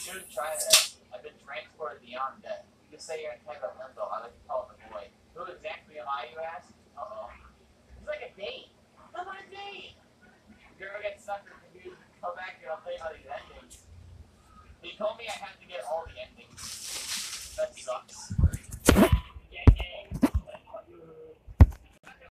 should try that. I've been transported beyond death. You can say you're in kind of a limbo. I like to call it the void. Who exactly am I, you ask? Uh-oh. It's like a date. It's like a date. If you ever get stuck or confused, come back here. I'll tell you how these endings. He told me I had to get all the